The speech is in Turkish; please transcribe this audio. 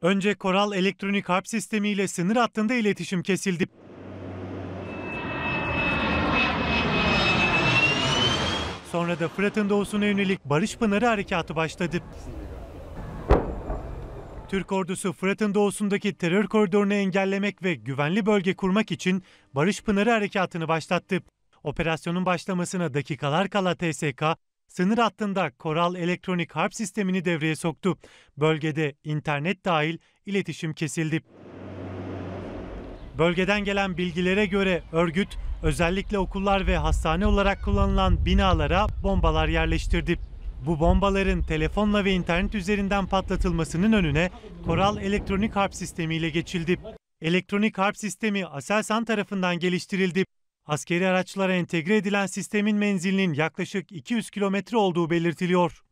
Önce Koral elektronik harp sistemiyle sınır hattında iletişim kesildi. Sonra da Fırat'ın doğusuna yönelik Barış Pınarı harekatı başladı. Türk ordusu Fırat'ın doğusundaki terör koridorunu engellemek ve güvenli bölge kurmak için Barış Pınarı harekatını başlattı. Operasyonun başlamasına dakikalar kala TSK, sınır hattında Koral elektronik harp sistemini devreye soktu. Bölgede internet dahil iletişim kesildi. Bölgeden gelen bilgilere göre örgüt özellikle okullar ve hastane olarak kullanılan binalara bombalar yerleştirdi. Bu bombaların telefonla ve internet üzerinden patlatılmasının önüne Koral elektronik harp sistemiyle geçildi. Elektronik harp sistemi Aselsan tarafından geliştirildi. Askeri araçlara entegre edilen sistemin menzilinin yaklaşık 200 kilometre olduğu belirtiliyor.